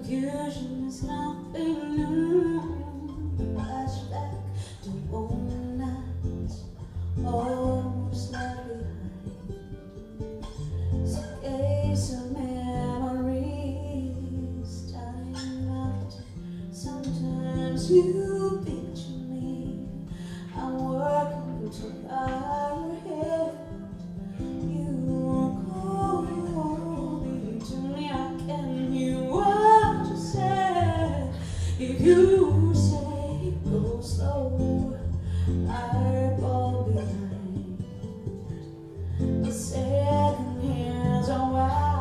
Confusion is nothing new. Flashback to old nights, almost left behind. Case of memories, time after. Sometimes you picture me. I'm working too far ahead. You call me to me. I can't hear what you say. If you say go slow, I fall behind. The second hands are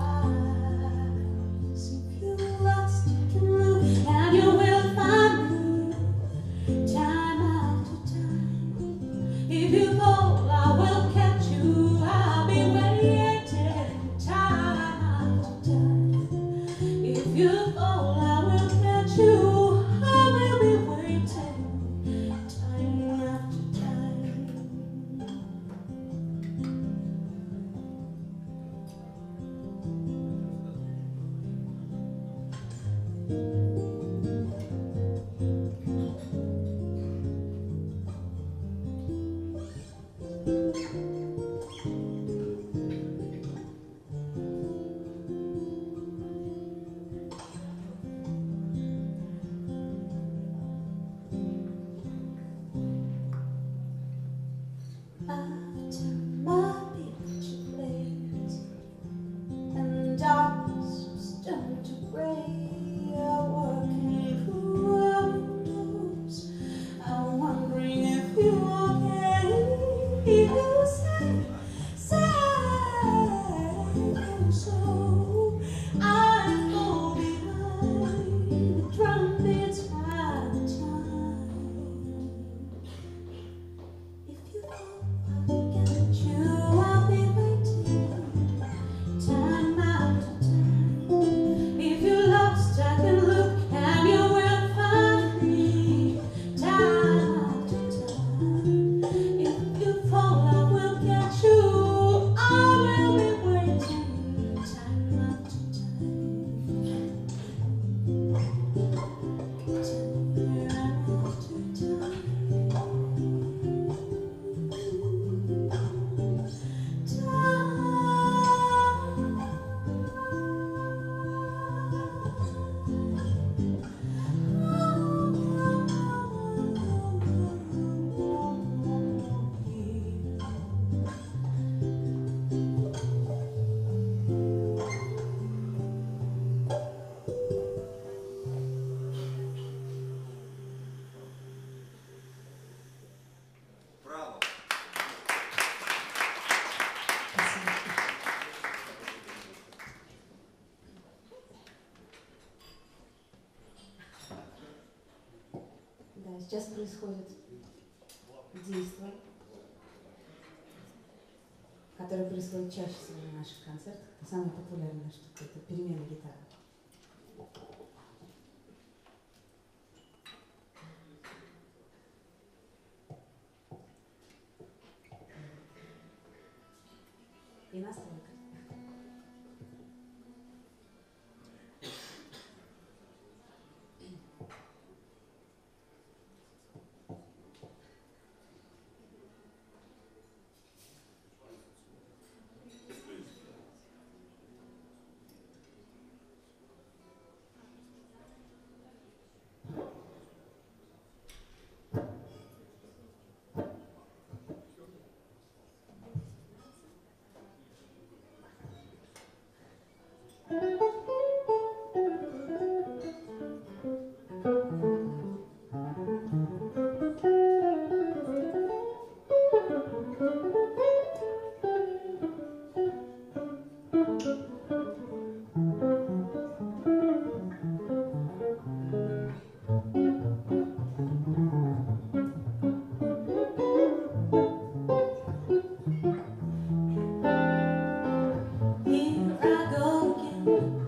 wise. If you lost, you can look, and you will find me time after time. If you fall, I will catch you. I'll be waiting time after time. If you fall, I will catch you. I will be waiting time after time. After my picture fades and darkness starts to gray, I'm working through windows. I'm wondering if you're okay. If you say so, I fall behind the trumpets by the time. If you go, I'll get you. I'll be waiting time after time. If you're lost, I can look, and you will find me time after time. If you fall, I will get you. I will be waiting time after time. Браво! Да, сейчас происходит действие, которое происходит чаще всего на наших концертах. Это самая популярная штука, это перемена гитары. И настройка. Here I go again.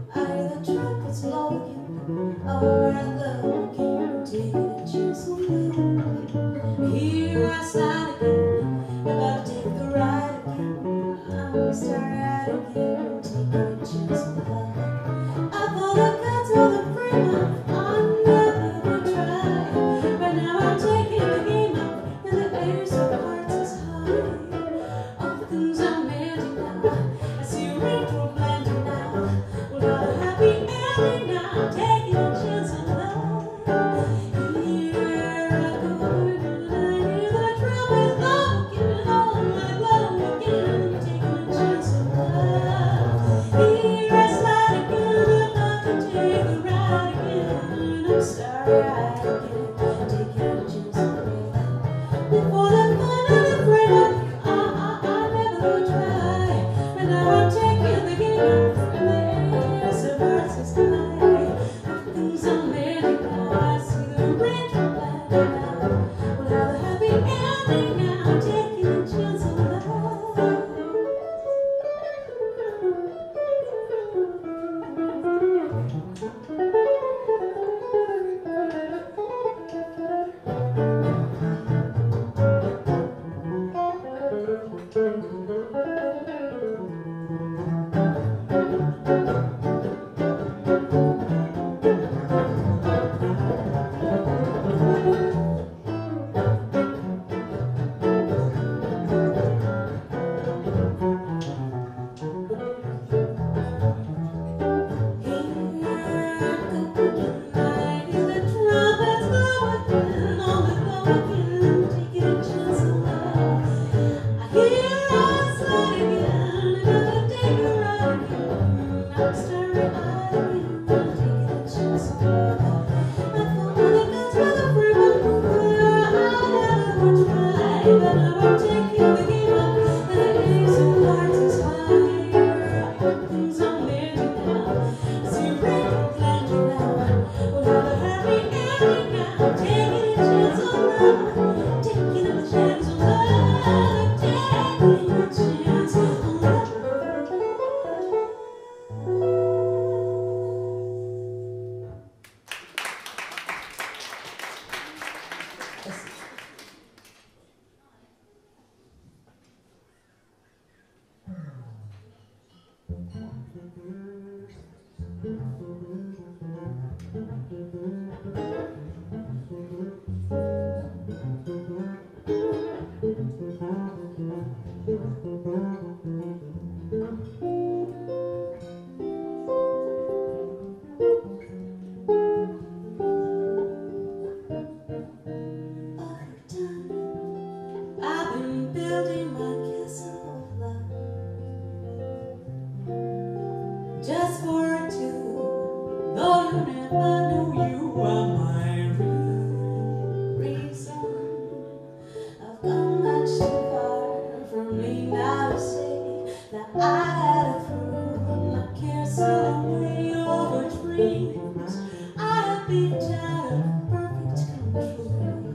Just for two, though you never knew you are my reason. I've gone much too far from me now to say that I had a fool. My cares away over dreams. I have been out of perfect control.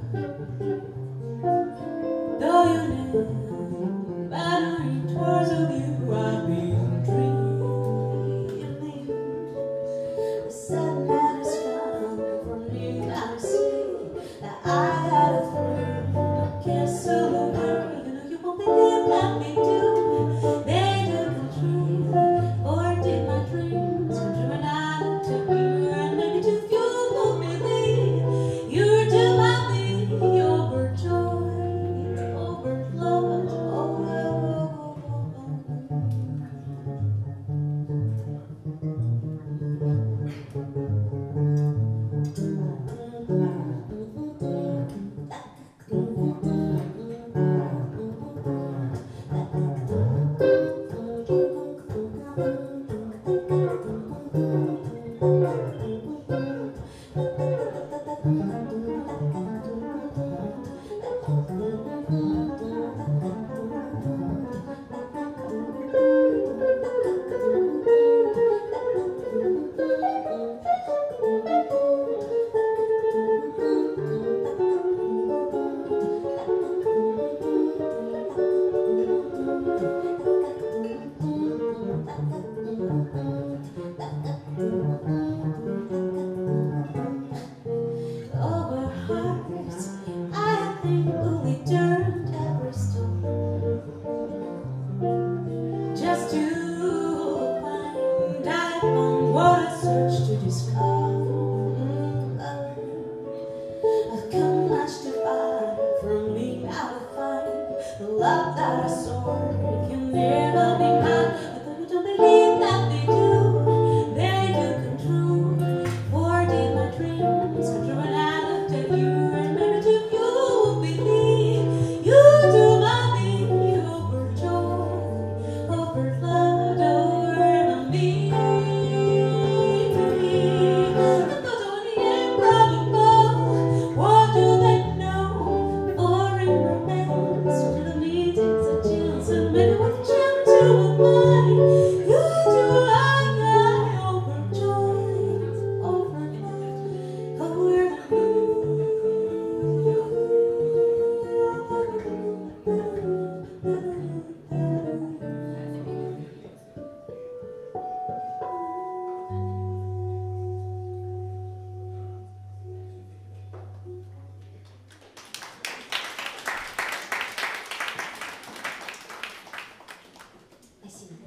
Though you never battery towards of you, I've been dreaming. The sadness has come from me now to say that I had a fool. I can't sell the world, you know you won't believe what they do. They do come true, or did my dreams come true? And I looked at you, and maybe too few won't believe you do my me overjoyed, overflowed, over hearts, I think we turned every stone just to find I found what I searched to discover. I've come much too far from me now to find the love that I sought. It can never be mine, but you don't believe that they do. They do come true. For did my dreams come true? And I looked at you, and maybe too few will believe you do my me overjoyed, overflowed, over me. The thoughts are the improbable. What do they know? For in romance, to the meetings and chance, and maybe with a chance to a mind, you do like I overjoyed, overflowed, over Спасибо.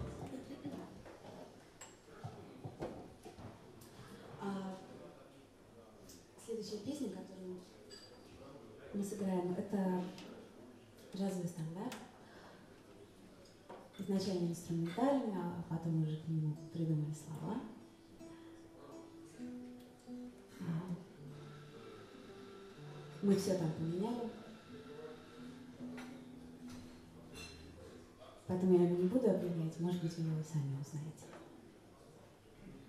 Следующая песня, которую мы сыграем, это джазовый стандарт. Изначально инструментальный, а потом уже к нему придумали слова. Мы все там поменяли. Поэтому я не буду объявлять, может быть, вы его сами узнаете.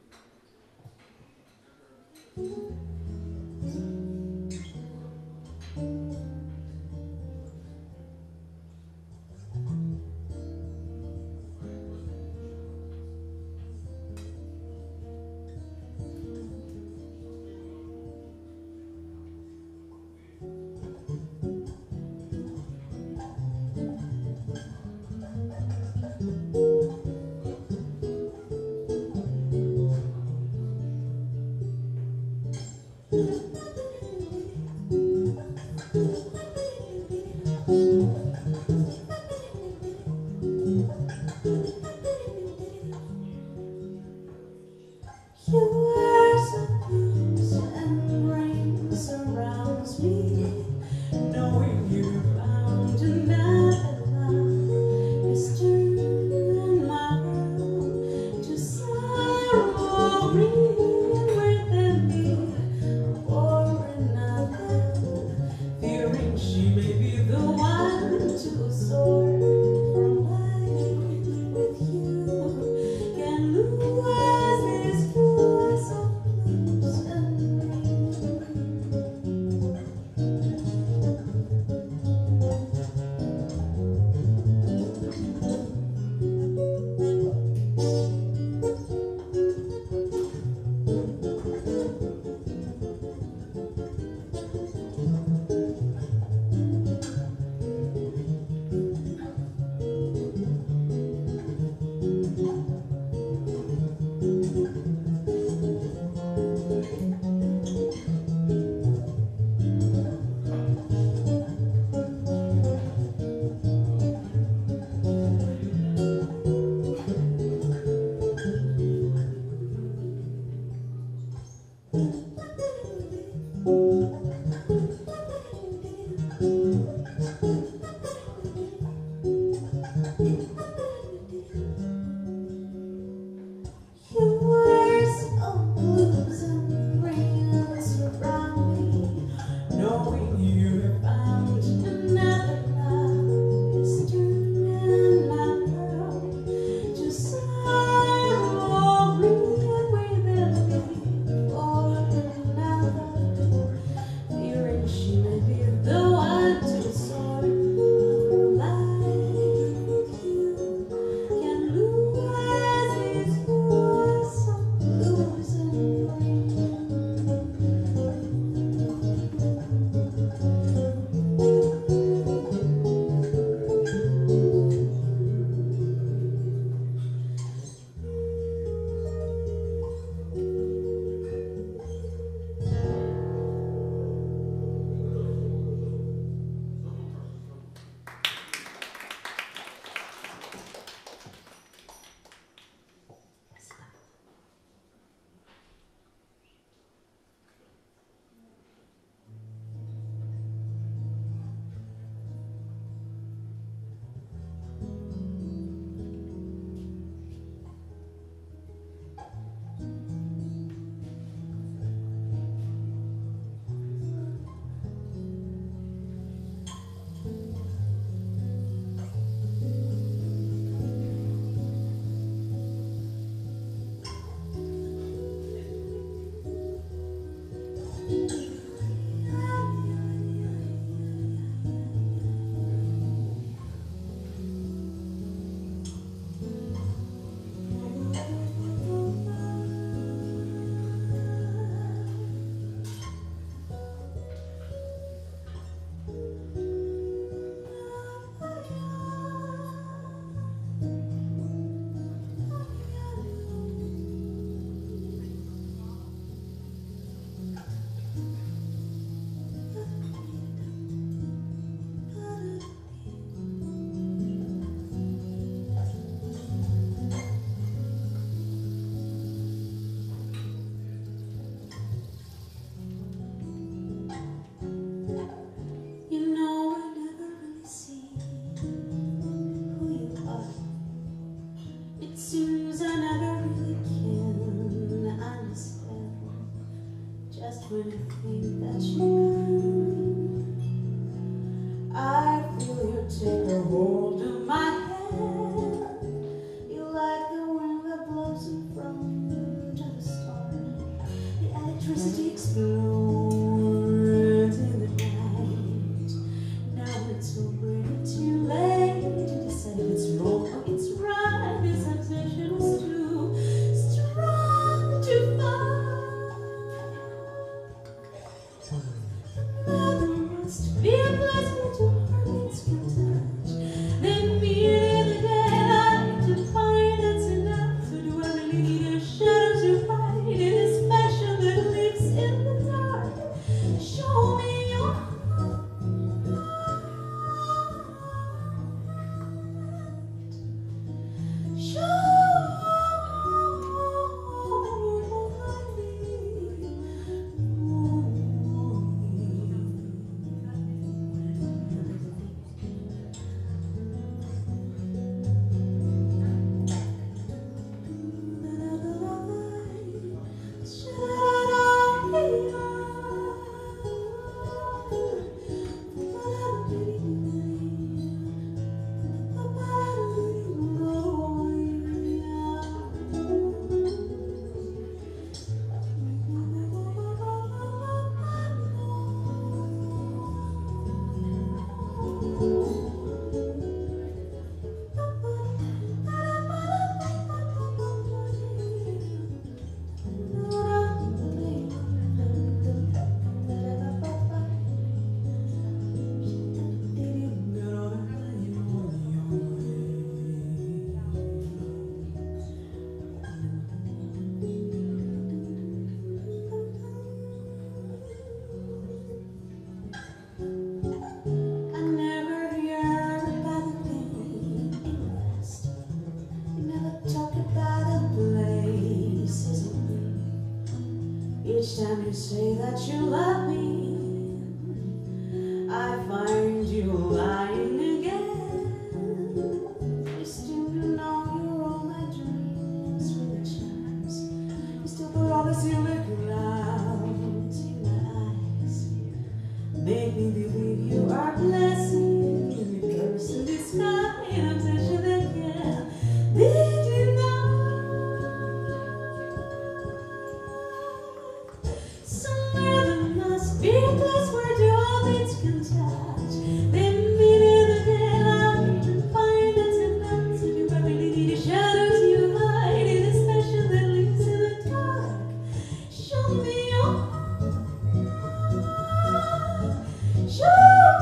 electricity explodes in the night. Now it's already too late to decide if it's wrong or it's right. This obsession is too strong to fight. There must be a place where two hearts can touch. Then meet in the daylight to find that's enough. So do I really need a shadow to fight in this passion that lives in the dark? Show me your heart. Show each time you say that you love me, I find you lying again. You still know you're all my dreams with the charms. You still put all the silver clouds in my eyes. Make me believe you are blessing, give me curse in this sky, and obsession that can't be denied. Somewhere there must be a place where two hearts can touch. Then meet in the daylight and find that's enough. So do I really need a shadow to hide in this passion that lives in the dark? Show me your heart. Show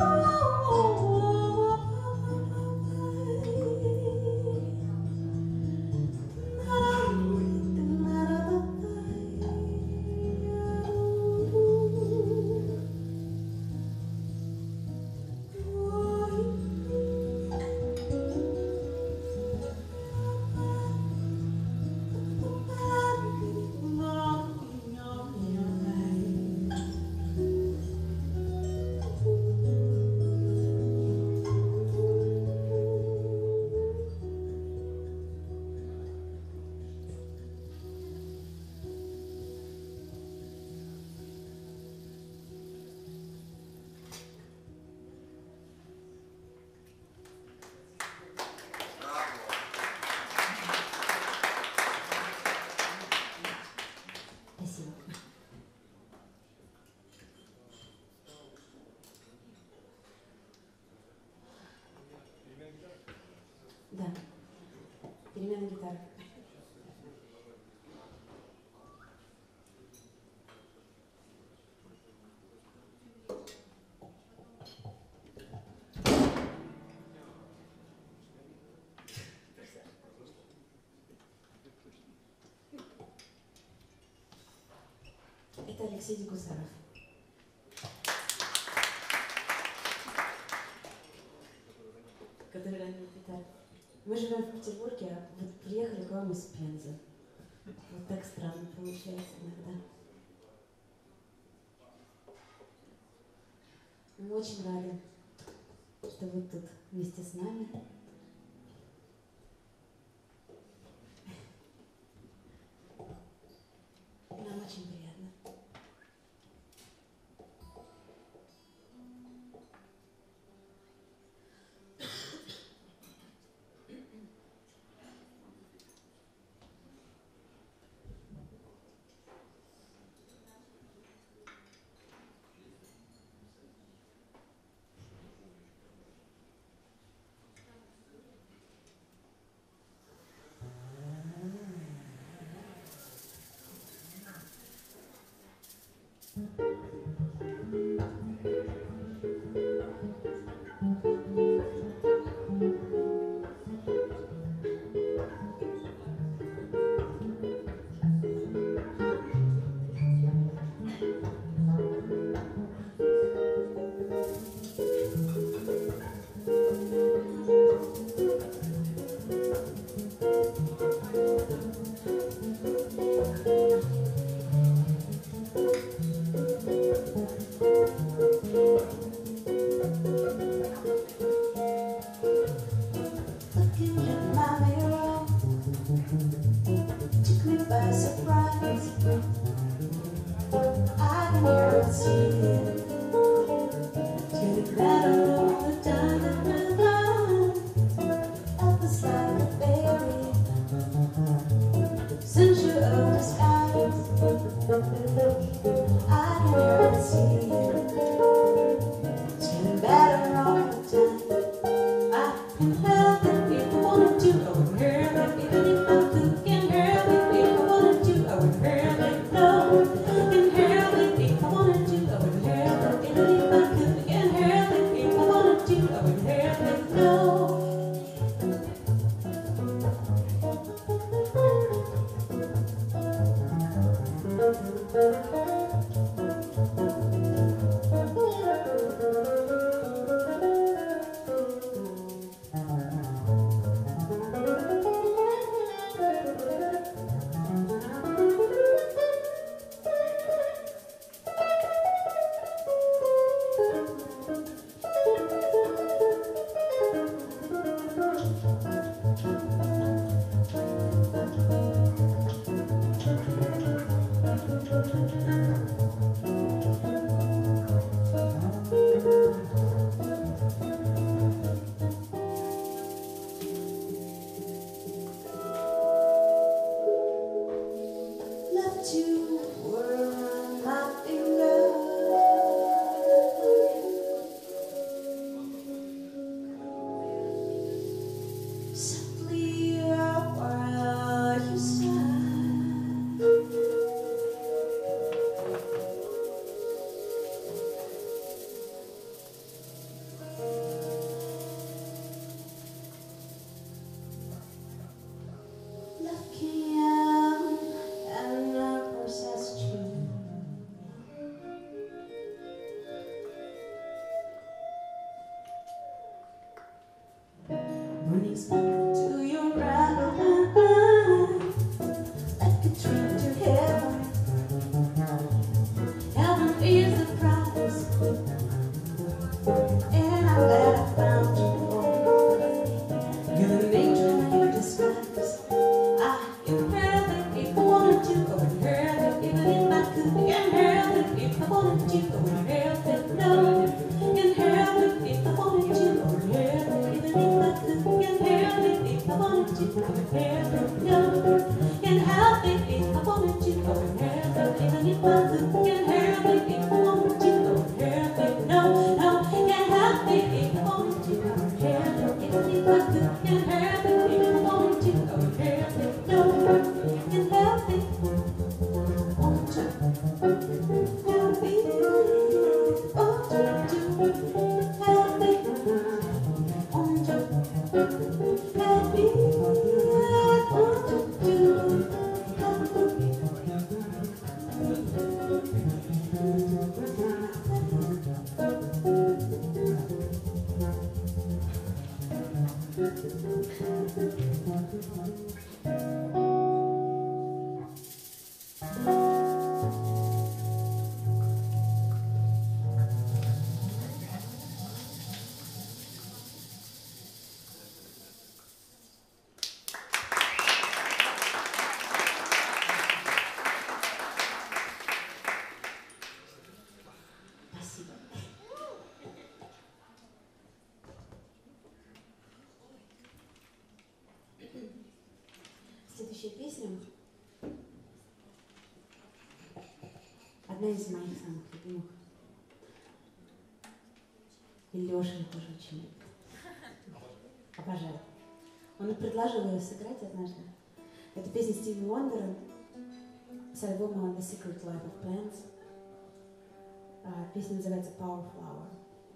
Да. Перемена гитары. Это Алексей Дегусаров. Который ранее гитар. Мы живем в Петербурге, а вот приехали к вам из Пензы. Вот так странно получается иногда. Мы очень рады, что вы тут вместе с нами. Нам очень приятно. Следующая песня одна из моих самых любимых. И Леша тоже очень любит. Обожаю. Он предложил ее сыграть однажды. Это песня Стиви Уондера с альбома The Secret Life of Plants. Песня называется Power Flower.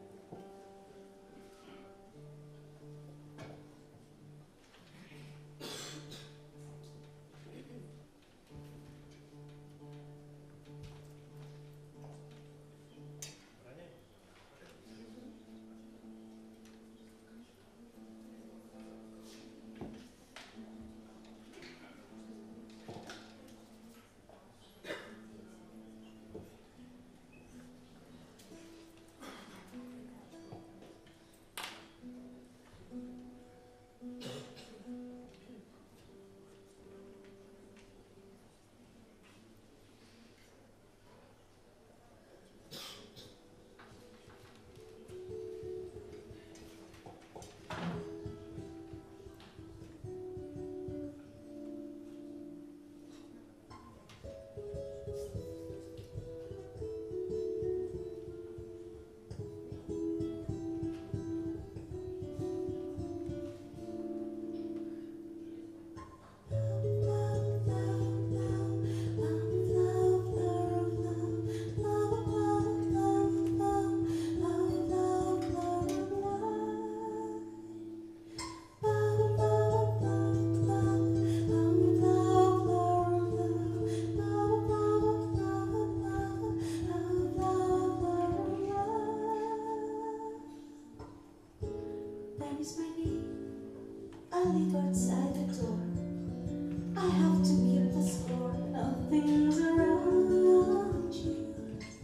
Is my name. I leave outside the door. I have to keep the score of things around you.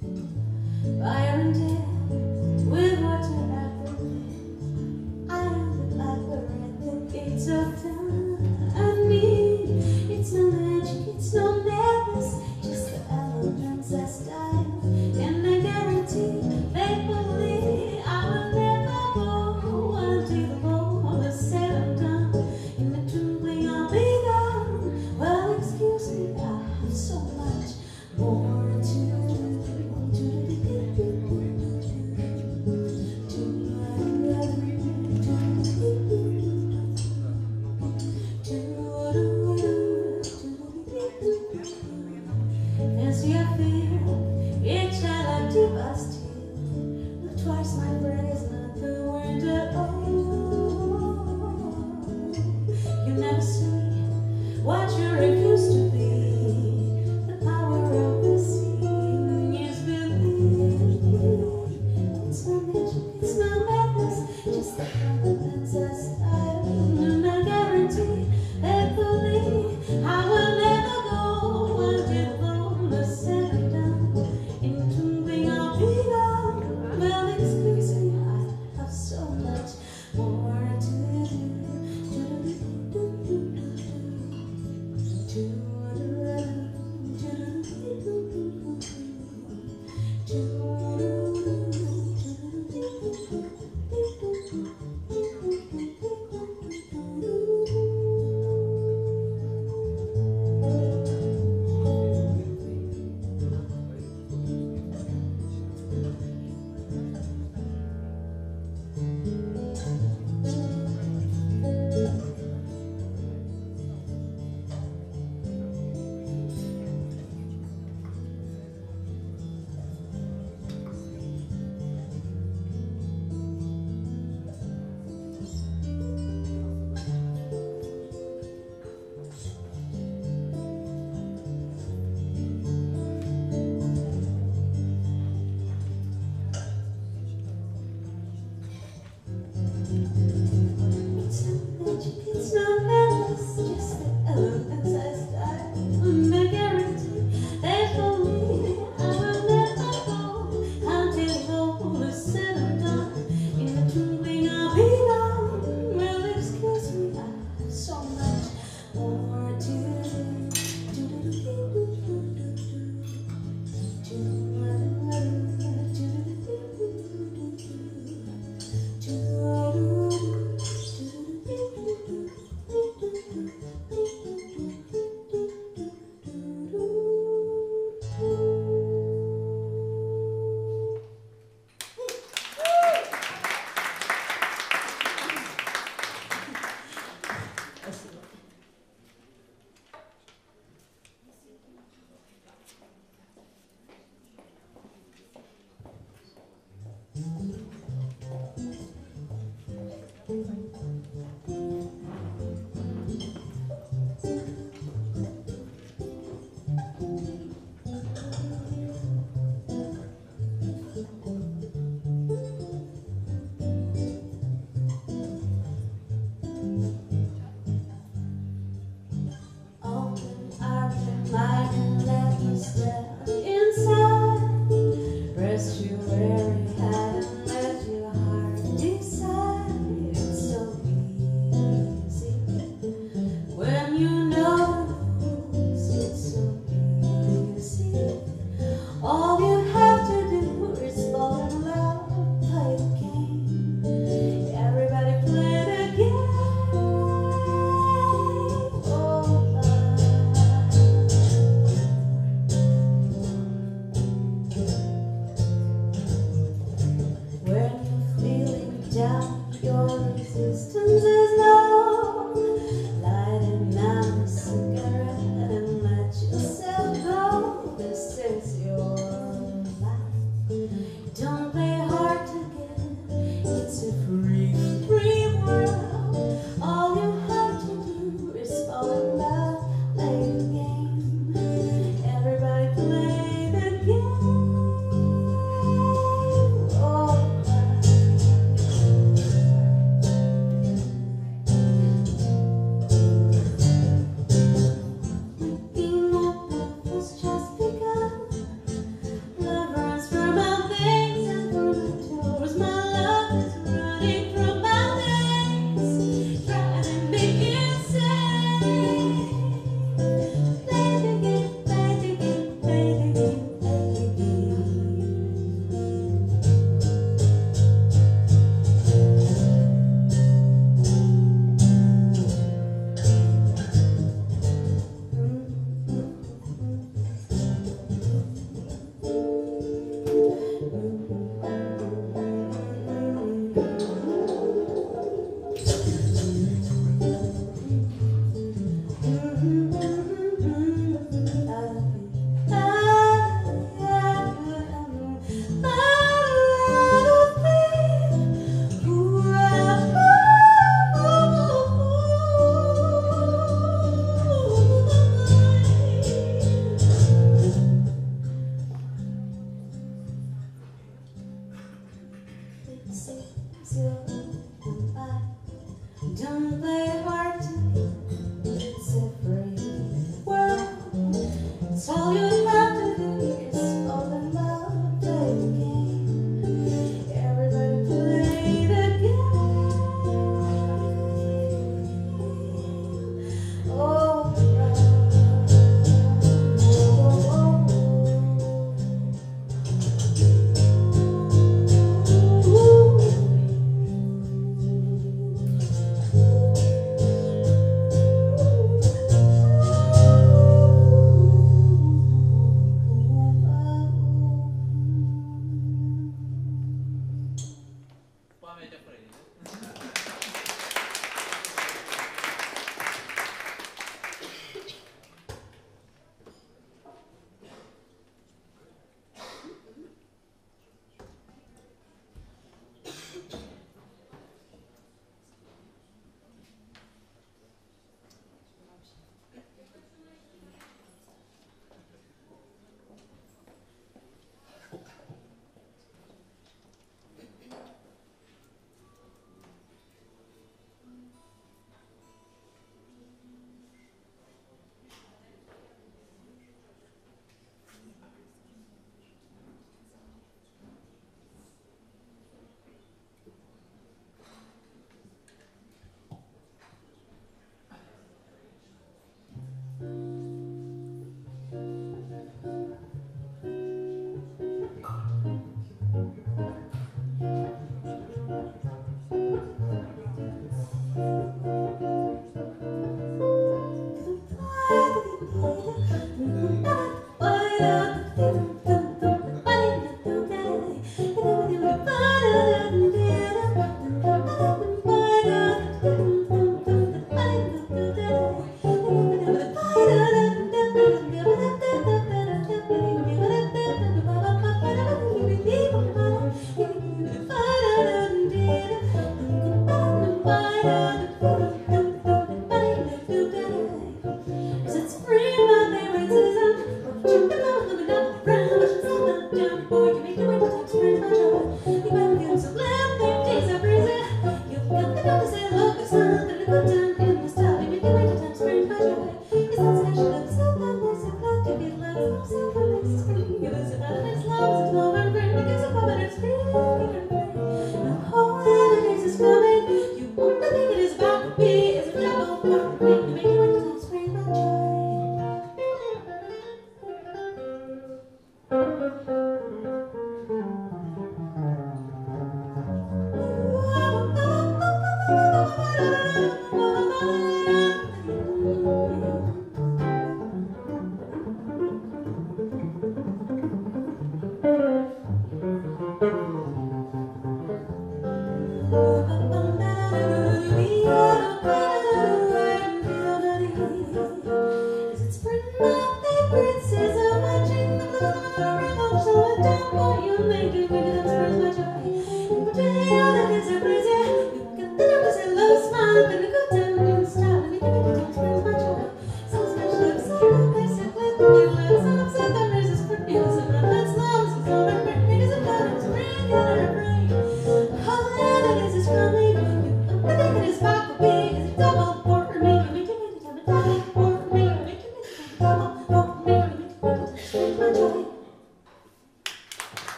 Fire and air, with water at the lid. I am the piper at the gates of town. And me, it's no magic, it's no madness, just the elements I style. And I guarantee, faithfully, I will never go until the ball is said and done. In the twinkling I'll be gone. Well, excuse me, I have so much more to Fancy I feel, each child I do I steal. Look twice, my friend is not the word at all. You never see what you're accused to be. The power of the sea is belief. It's no magic, it's no madness, just the confidence I style. And I guarantee, faithfully, I will never go until all is said and done. In twinkling I'll be gone. Well, excuse me, I have so much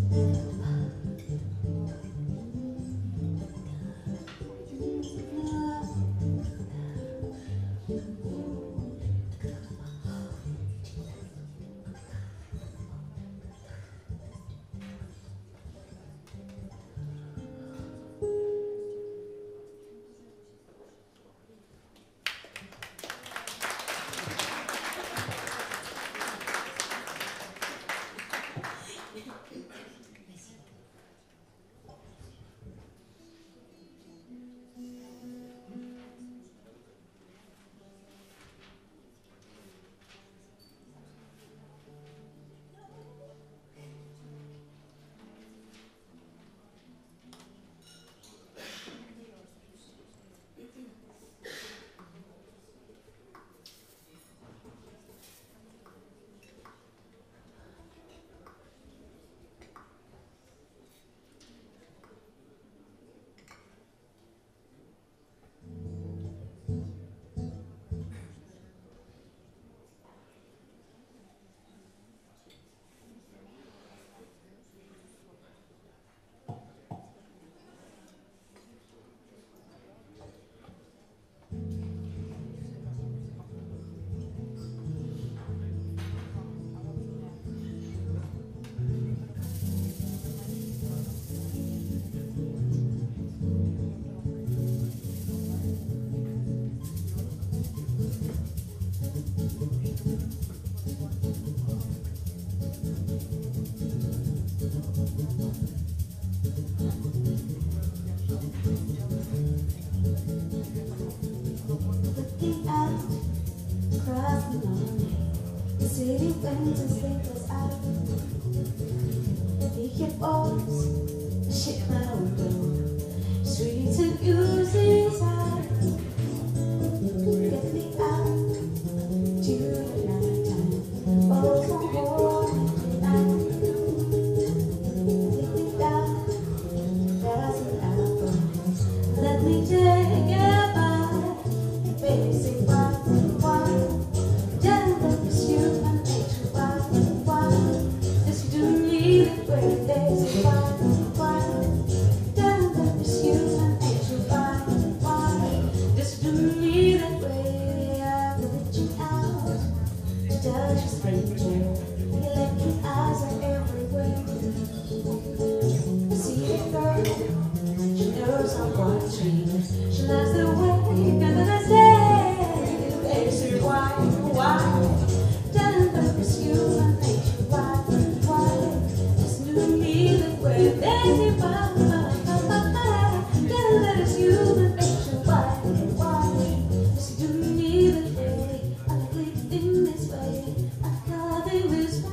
Looking out across the morning, the city winds and sleepless out. Hear your voice, shake my window, streets and music's out. Get me out to the night time, oh so warm tonight. Take me down, there's an apple, let me take it. Basic why, don't miss you and nature why, just do me the way basic why, don't miss you and nature why, just do me that way. I'm reaching out to touch a stranger, your licking eyes are everywhere. See a girl, she knows I'm watching, she loves the way that I say. Why? Don't miss you and nature why? Just do me the way they say why? Don't miss you and nature why? Just do me the way I live in this way, I love in this way.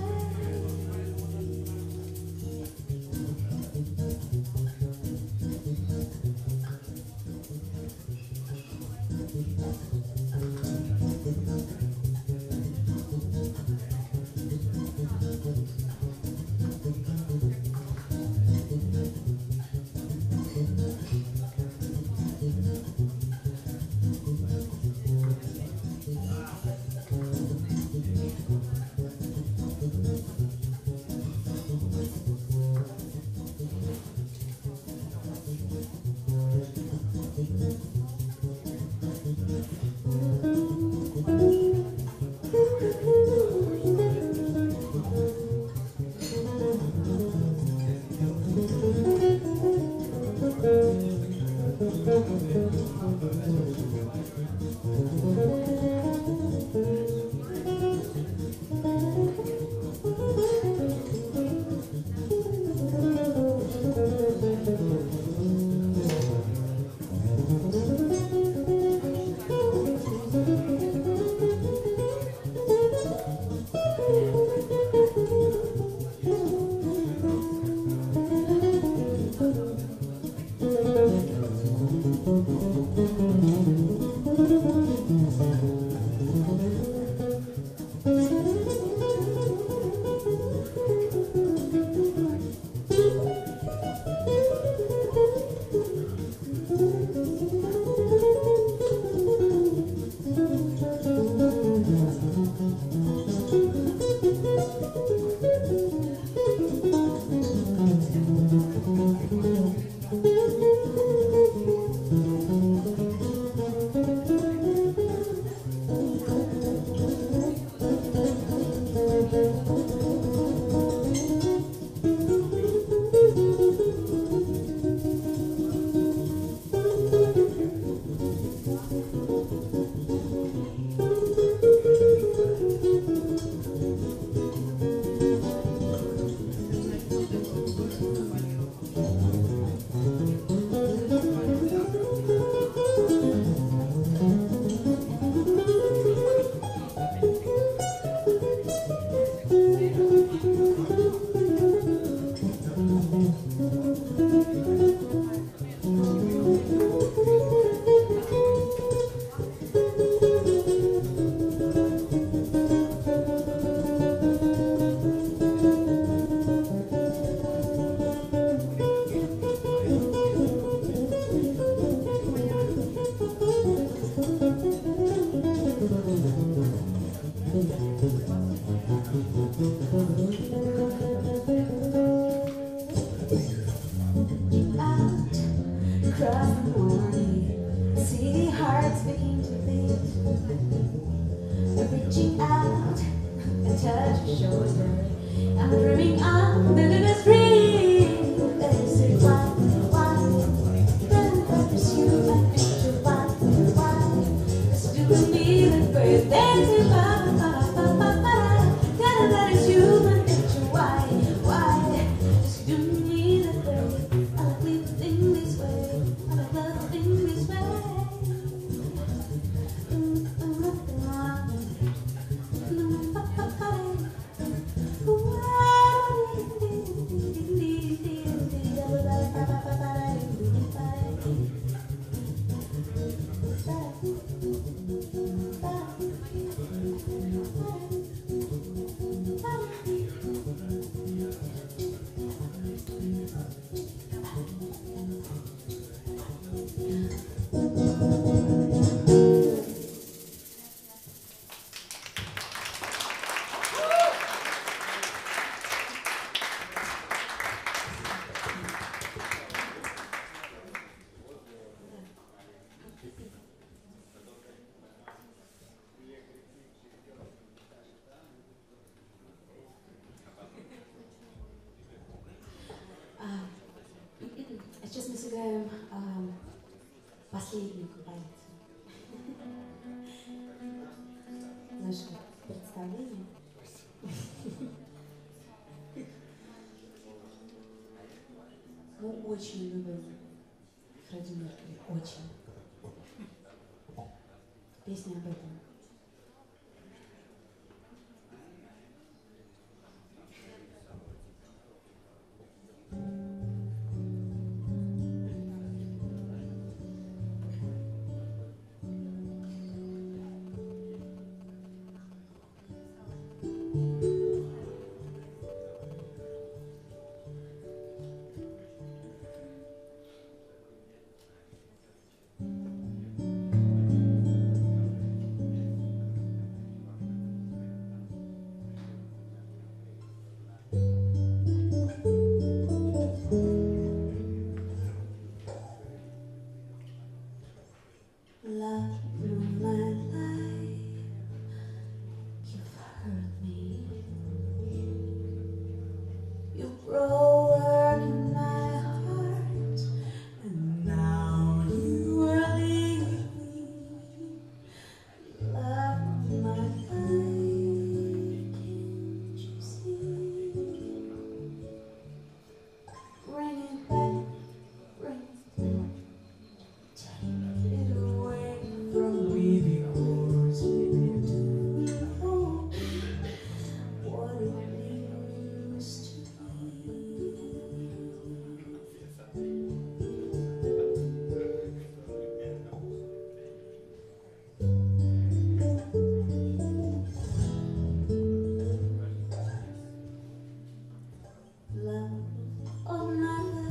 touch your shoulder. I'm dreaming I'm living this dream. They say why, then I pursue my future. Why, it's doing me that way. They say that is human nature. Why, it's doing me that way. I like living this way. I like loving this way. Сейчас мы сыграем последнюю композицию нашего представления. Мы очень любим Фредди Меркьюри, очень. Песня об этом. Love of my life, you've hurt me. You broke in my heart, and now you are leaving me. Love of my life, can't you see? Bring it back, bring it back. Take it away from me, because it didn't hold what it used to be. Love of my life.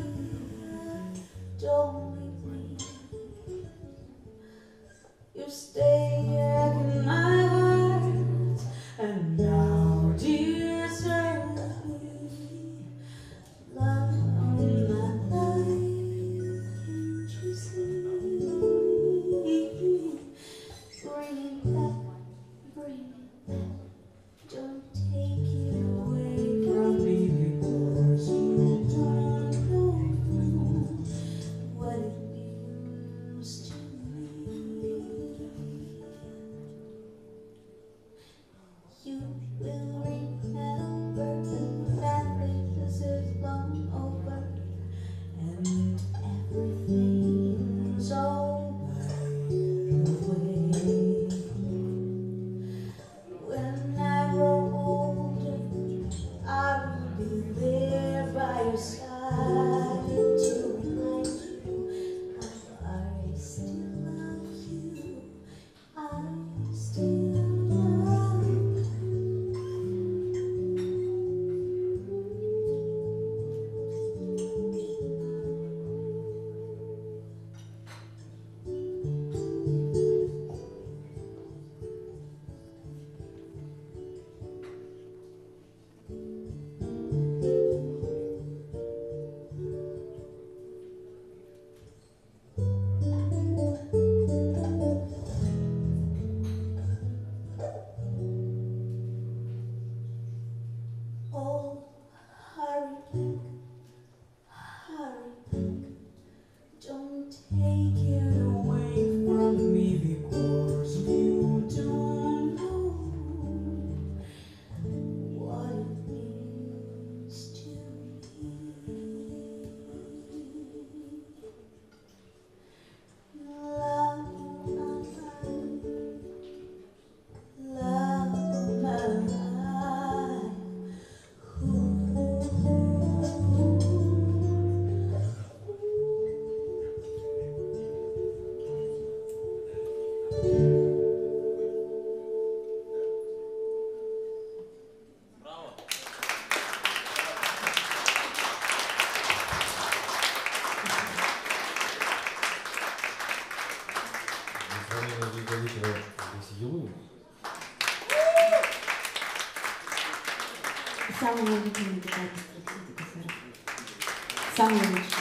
Самый мой любимый гитарист Российской ССР. Самый лучший.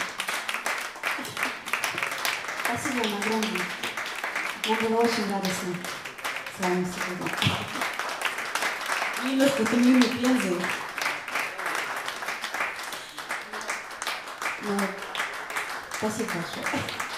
Спасибо вам огромное. Нам было очень радостно с вами сегодня. Немножко утомлены пензой. Ну, спасибо большое.